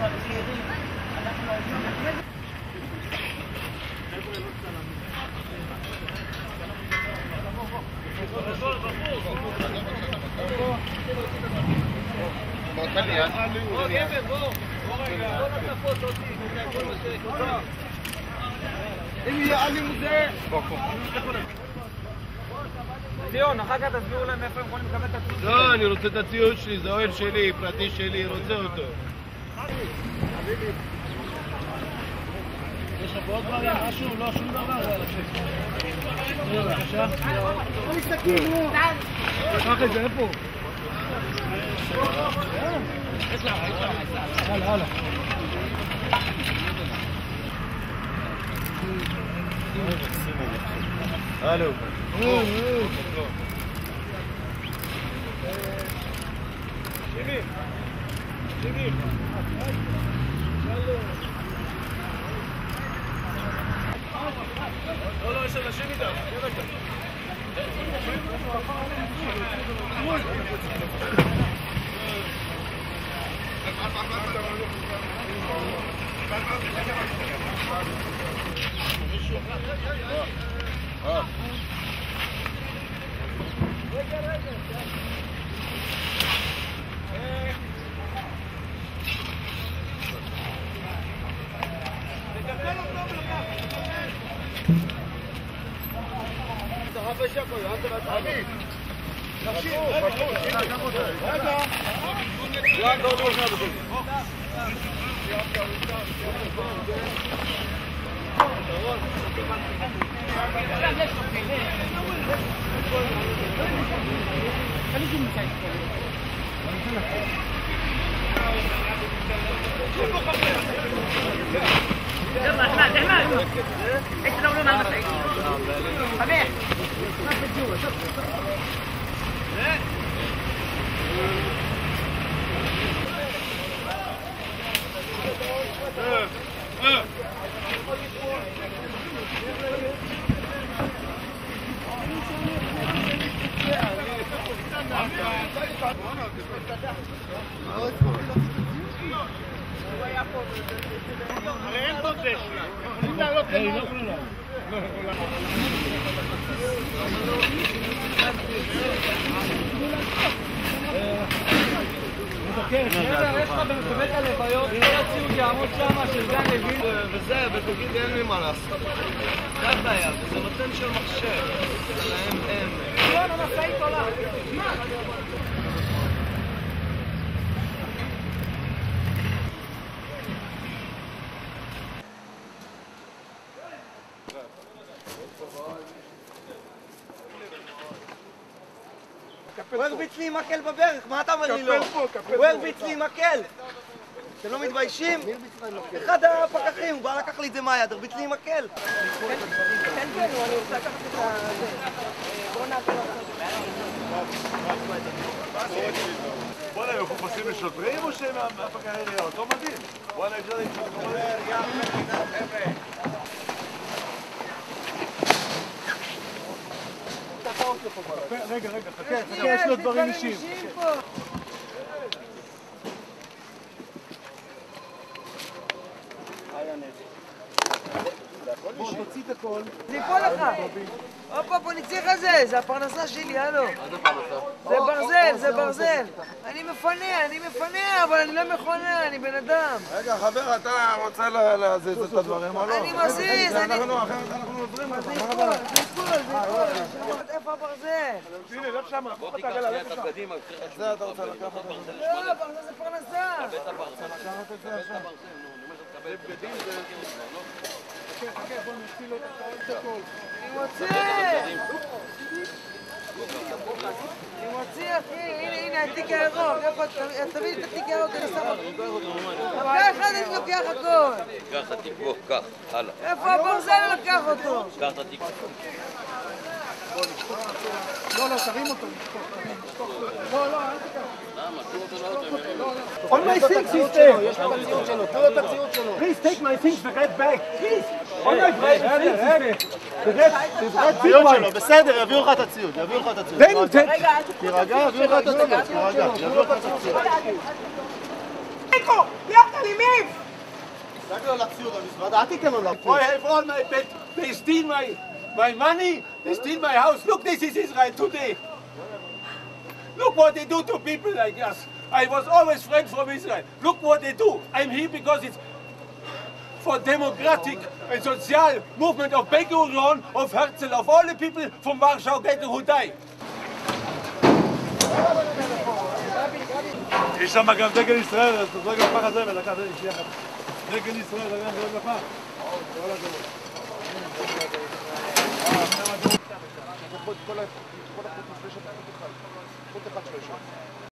אם יהיה עלי מזה! ציון, אחר כך תסבירו להם איפה הם יכולים לקבל את הציוד. לא, אני רוצה את הציוד שלי, זה אוהל שלי, פרטי שלי, רוצה אותו. יש לך עוד דברים? משהו? לא, שום דבר. בבקשה. לא מסתכלים, נו. קח את זה, איפה? הלאה, הלאה. הלו. שימי. לא, יש אנשים איתם. يلا احمد ايش تدورون على المسعي صبيح ما في جوا شوف וזה, ותגיד אין לי מה לעשות. זה הבעיה, זה נותן של מחשב. אין. לא, לא, משאית עולה. הוא הרביץ לי עם מקל בברך, מה אתה אומר לי לא? הוא הרביץ לי עם מקל! אתם לא מתביישים? אחד הפקחים, הוא בא לקח לי את זה מהיד, הרביץ לי עם מקל! כן, אני רוצה לקחת את זה. בוא נעשה בוא'נה, הם חופשים לשוטרים או שהם מהפקחי עירייה? אותו מדהים. וואלה, אפשר רגע, חכה, יש לו דברים אישיים. בוא, תוציא את הכל. זה ייפול לך! הופה, בוא נצא לך זה הפרנסה שלי, הלו. זה ברזל, זה ברזל. אני מפנה, אבל אני לא מכונה, אני בן אדם. רגע, חבר, אתה רוצה להזיז את הדברים או לא? אני מזיז, אני... אחרת אנחנו עוזרים לך. זה ייפול. איפה הברזל? הנה, לך שמה, קח את העגלה, לך שם. את זה אתה רוצה לקחת? לא, ברזל זה פרנסה. לקחת את זה עכשיו. זה בגדים, זה... חכה, בוא נוציא לו את הכל. אני מוציא, אחי, הנה התיק הירוק, איפה, תביא לי את התיק הירוק, אני שם אותו. דקה אחד אני לוקח הכל. קח את התיק, בוא, קח, הלאה. איפה הברזל אני לוקח אותו? קח את התיק. לא, תרים אותו. לא, אל תיקח. למה? תראו אותו לאוטו. On my things is there. יש לו את הציוד שלו, תראו את הציוד שלו. Please take my things and get back. Please. On my things is there. ציוד שלו, בסדר, יביאו לך את הציוד. תירגע, יביאו לך את הציוד. אלימים! תדאג לו לציוד המזוודה, אל תיתן לו לציוד. I have all my bed. They steal my money. They steal my house. Look, this is Israel today. Look what they do to people like us. I was always friend from Israel. Look what they do. I'm here because it's for democratic and social movement of Ben-Gurion, of Herzl, of all the people from Warsaw Ghetto who died. יש שם גם דגל ישראל, אז תזרוק לפח הזה ולקחת איש יחד. דגל ישראל, זה גם זרוק לפח. כל החוץ לפני שאתה חוט אחד שלו שם.